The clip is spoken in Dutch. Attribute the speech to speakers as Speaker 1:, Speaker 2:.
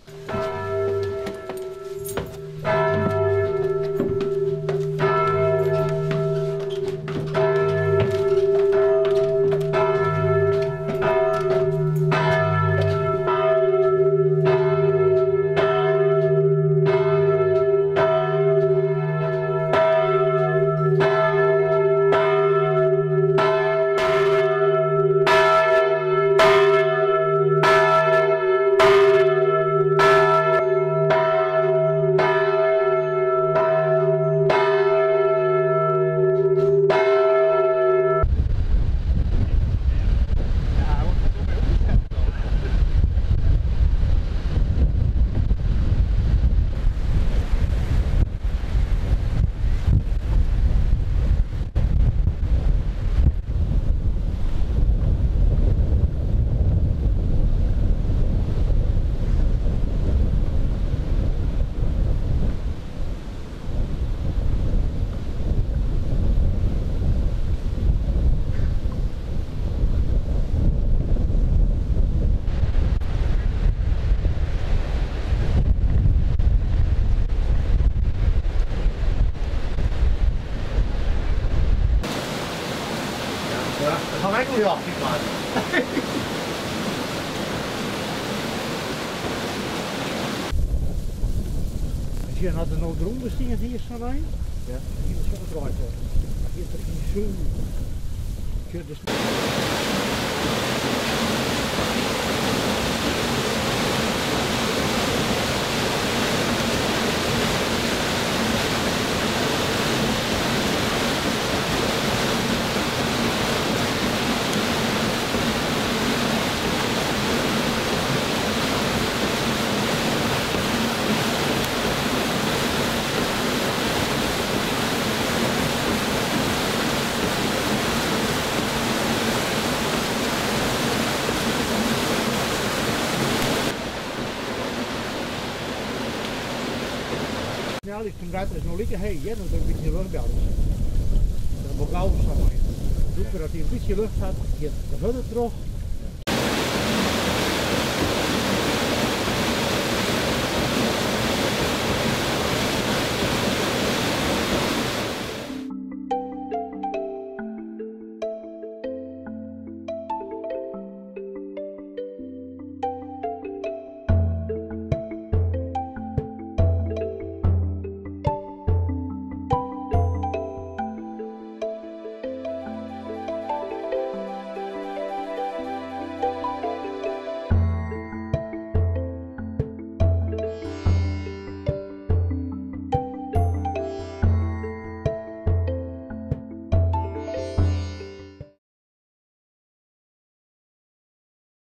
Speaker 1: Ja, dan gaan wij nog weer af, niet maar. Als je naar de Noord-Roende zien, hier is van mij. Ja. Hier is wel draait worden. Hier is er zo. Ja, ik kom eruit, er is nog lekker heen, ja, dan doe ik een beetje lucht bij alles. Dan moet ik alles aan mij. Doe ik dat hij een beetje lucht had, de hulp terug.